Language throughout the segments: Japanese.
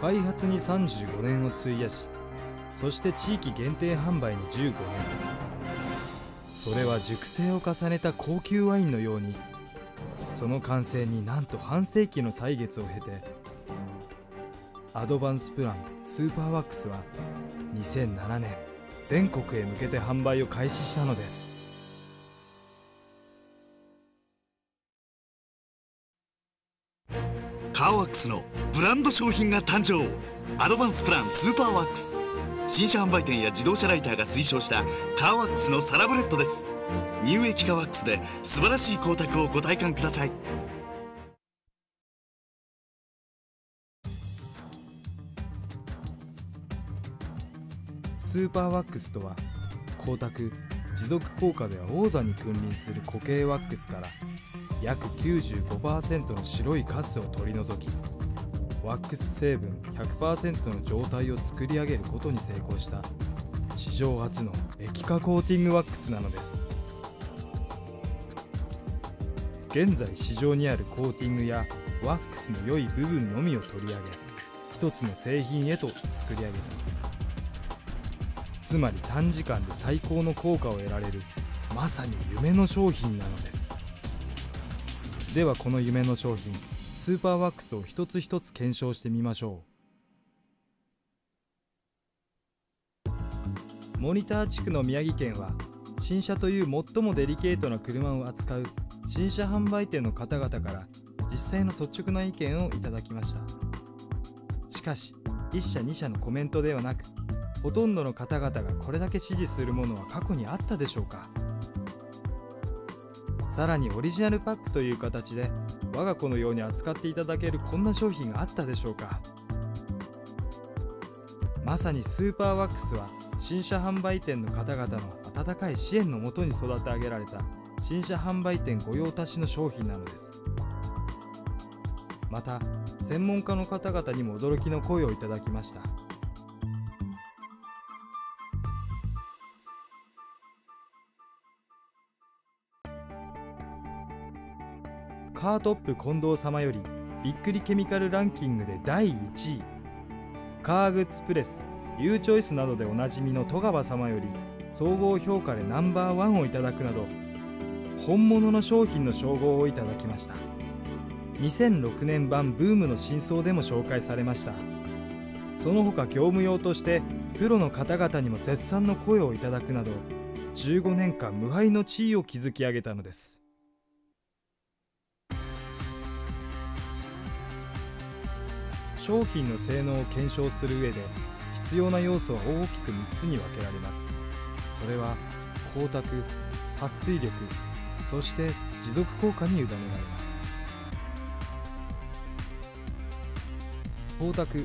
開発に35年を費やし、そして地域限定販売に15年。それは熟成を重ねた高級ワインのように、その完成になんと半世紀の歳月を経て、アドバンスプランスーパーワックスは2007年全国へ向けて販売を開始したのです。 カーワックスのブランド商品が誕生。アドバンスプランスーパーワックス。新車販売店や自動車ライターが推奨したカーワックスのサラブレッドです。乳液カーワックスで素晴らしい光沢をご体感ください。 スーパーワックスとは、光沢持続効果では王座に君臨する固形ワックスから約 95% の白いカスを取り除き、ワックス成分 100% の状態を作り上げることに成功した史上初の液化コーティングワックスなのです。現在市場にあるコーティングやワックスの良い部分のみを取り上げ、一つの製品へと作り上げたのです。つまり短時間で最高の効果を得られる、まさに夢の商品なのです。ではこの夢の商品スーパーワックスを一つ一つ検証してみましょう。モニター地区の宮城県は、新車という最もデリケートな車を扱う新車販売店の方々から実際の率直な意見をいただきました。しかし1社2社のコメントではなく、ほとんどの方々がこれだけ支持するものは過去にあったでしょうか。さらにオリジナルパックという形で我が子のように扱っていただけるこんな商品があったでしょうか。まさにスーパーワックスは新車販売店の方々の温かい支援のもとに育て上げられた新車販売店御用達の商品なのです。また専門家の方々にも驚きの声をいただきました。カートップ近藤様よりびっくりケミカルランキングで第1位、カーグッズプレス、ユーチョイスなどでおなじみの戸川様より総合評価でナンバーワンをいただくなど、本物の商品の称号をいただきました。2006年版ブームの真相でも紹介されました。その他業務用としてプロの方々にも絶賛の声をいただくなど、15年間無敗の地位を築き上げたのです。商品の性能を検証する上で必要な要素は大きく3つに分けられます。それは光沢、撥水力、そして持続効果に委ねられます。光沢。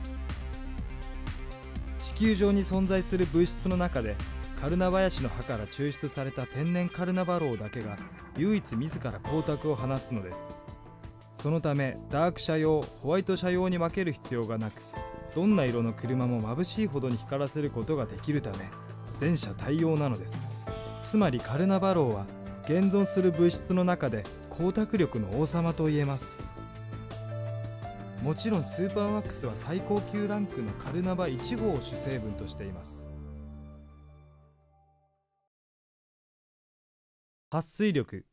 地球上に存在する物質の中でカルナバヤシの葉から抽出された天然カルナバロウだけが唯一自ら光沢を放つのです。そのためダーク車用、ホワイト車用に分ける必要がなく、どんな色の車も眩しいほどに光らせることができるため全車対応なのです。つまりカルナバロウは現存する物質の中で光沢力の王様と言えます。もちろんスーパーワックスは最高級ランクのカルナバ1号を主成分としています。撥水力。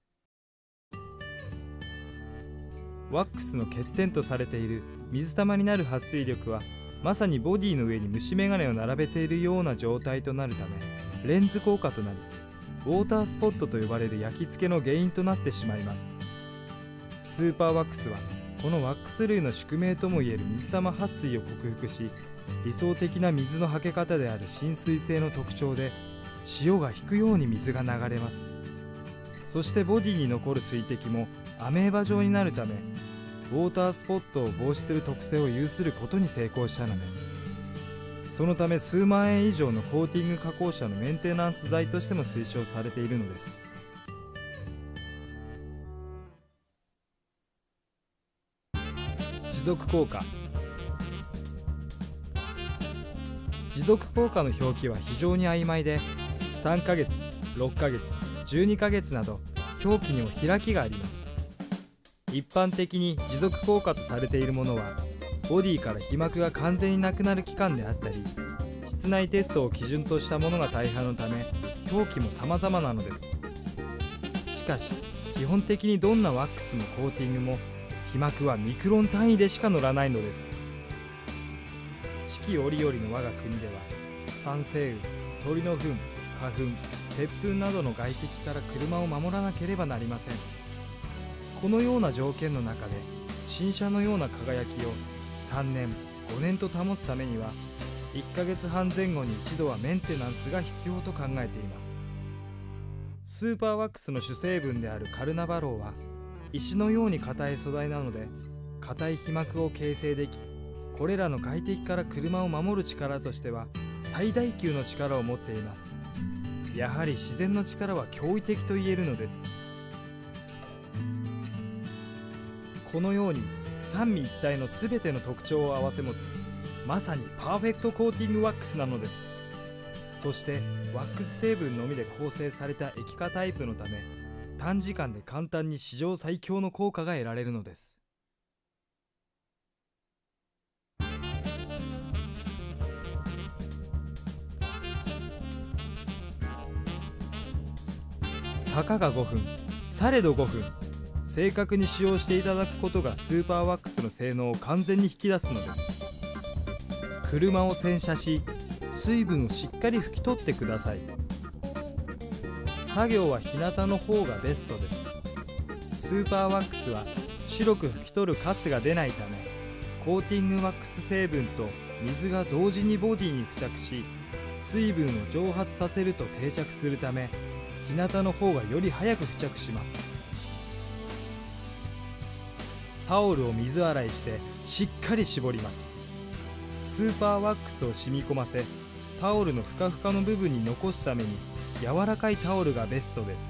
ワックスの欠点とされている水玉になる撥水力は、まさにボディの上に虫眼鏡を並べているような状態となるためレンズ効果となり、ウォータースポットと呼ばれる焼き付けの原因となってしまいます。スーパーワックスはこのワックス類の宿命ともいえる水玉撥水を克服し、理想的な水のはけ方である浸水性の特徴で潮が引くように水が流れます。そしてボディに残る水滴もアメーバ状になるため、ウォータースポットを防止する特性を有することに成功したのです。そのため数万円以上のコーティング加工車のメンテナンス材としても推奨されているのです。持続効果。持続効果の表記は非常に曖昧で、3ヶ月、6ヶ月、12ヶ月など表記にも開きがあります。一般的に持続効果とされているものはボディから皮膜が完全になくなる期間であったり、室内テストを基準としたものが大半のため、表記も様々なのです。しかし基本的にどんなワックスのコーティングも皮膜はミクロン単位でしか乗らないのです。四季折々の我が国では酸性雨、鳥の糞、花粉、鉄粉などの外敵から車を守らなければなりません。このような条件の中で新車のような輝きを3年5年と保つためには1ヶ月半前後に一度はメンテナンスが必要と考えています。スーパーワックスの主成分であるカルナバローは石のように硬い素材なので、硬い皮膜を形成でき、これらの外敵から車を守る力としては最大級の力を持っています。やはり自然の力は驚異的と言えるのです。このように三位一体の全ての特徴を併せ持つ、まさにパーフェクトコーティングワックスなのです。そしてワックス成分のみで構成された液化タイプのため、短時間で簡単に史上最強の効果が得られるのです。たかが5分、されど5分、正確に使用していただくことがスーパーワックスの性能を完全に引き出すのです。車を洗車し、水分をしっかり拭き取ってください。作業は日向の方がベストです。スーパーワックスは白く拭き取るカスが出ないため、コーティングワックス成分と水が同時にボディに付着し、水分を蒸発させると定着するため、日向の方がより早く付着します。タオルを水洗いしてしっかり絞ります。スーパーワックスを染み込ませ、タオルのふかふかの部分に残すために柔らかいタオルがベストです。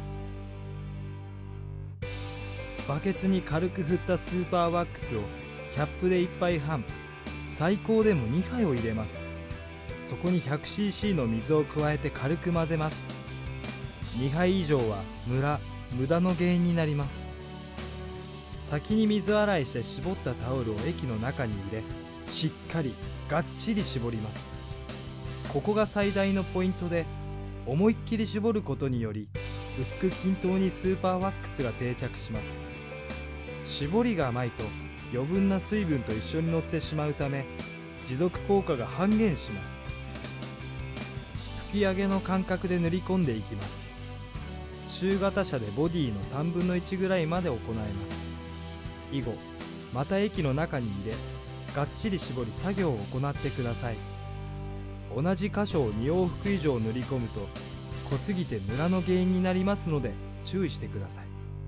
バケツに軽く振ったスーパーワックスをキャップで1杯半、最高でも2杯を入れます。そこに 100cc の水を加えて軽く混ぜます。2杯以上は無駄の原因になります。先に水洗いして絞ったタオルを液の中に入れ、しっかりがっちり絞ります。ここが最大のポイントで、思いっきり絞ることにより薄く均等にスーパーワックスが定着します。絞りが甘いと余分な水分と一緒に乗ってしまうため、持続効果が半減します。吹き上げの感覚で塗り込んでいきます。中型車でボディの3分の1ぐらいまで行えます。以後また液の中に入れ、がっちり絞り作業を行ってください。同じ箇所を2往復以上塗り込むと濃すぎてムラの原因になりますので注意してくださ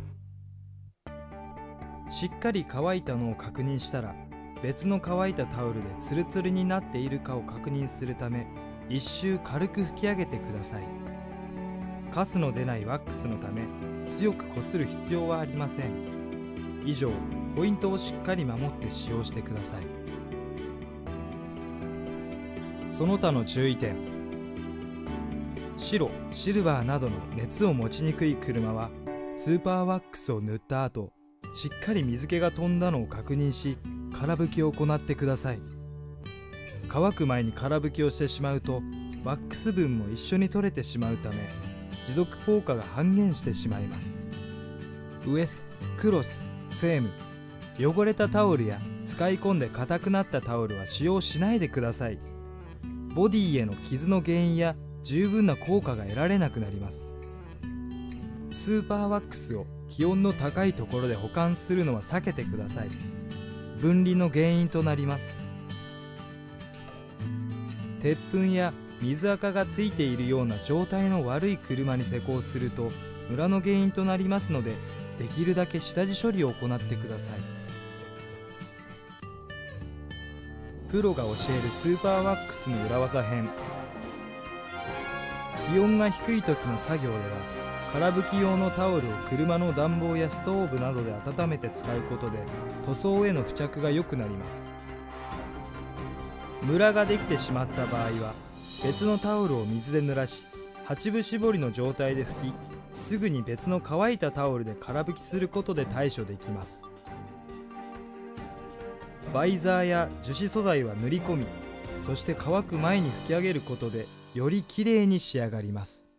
い。しっかり乾いたのを確認したら、別の乾いたタオルでツルツルになっているかを確認するため、一周軽く拭き上げてください。カスの出ないワックスのため強くこする必要はありません。以上、ポイントをしっかり守って使用してください。その他の注意点。白、シルバーなどの熱を持ちにくい車はスーパーワックスを塗った後、しっかり水気が飛んだのを確認し、空拭きを行ってください。乾く前に空拭きをしてしまうとワックス分も一緒に取れてしまうため、持続効果が半減してしまいます。ウエス、クロス、セーム、汚れたタオルや使い込んで硬くなったタオルは使用しないでください。ボディへの傷の原因や十分な効果が得られなくなります。スーパーワックスを気温の高いところで保管するのは避けてください。分離の原因となります。鉄粉や水垢がついているような状態の悪い車に施工するとムラの原因となりますので、できるだけ下地処理を行ってください。プロが教えるスーパーワックスの裏技編。気温が低い時の作業では、空拭き用のタオルを車の暖房やストーブなどで温めて使うことで塗装への付着が良くなります。ムラができてしまった場合は、別のタオルを水で濡らし、8分絞りの状態で拭き、すぐに別の乾いたタオルで空拭きすることで対処できます。 バイザーや樹脂素材は塗り込み、そして乾く前に拭き上げることでよりきれいに仕上がります。